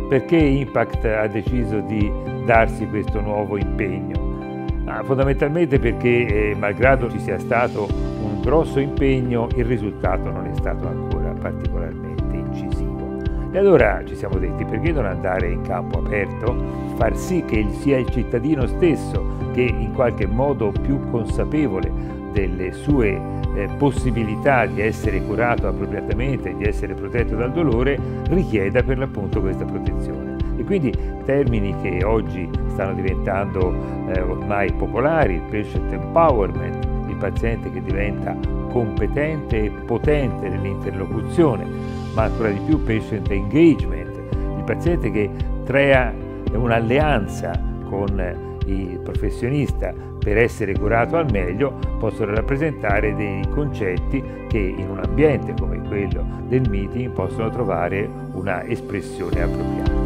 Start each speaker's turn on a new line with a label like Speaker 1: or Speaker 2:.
Speaker 1: Perché Impact ha deciso di darsi questo nuovo impegno? Fondamentalmente perché, malgrado ci sia stato un grosso impegno, il risultato non è stato ancora particolarmente incisivo. E allora ci siamo detti, perché non andare in campo aperto, far sì che sia il cittadino stesso che in qualche modo più consapevole delle sue possibilità di essere curato appropriatamente, di essere protetto dal dolore, richieda per l'appunto questa protezione. E quindi termini che oggi stanno diventando ormai popolari, il patient empowerment, il paziente che diventa competente e potente nell'interlocuzione, ma ancora di più patient engagement, il paziente che crea un'alleanza con il professionista per essere curato al meglio, possono rappresentare dei concetti che in un ambiente come quello del meeting possono trovare una espressione appropriata.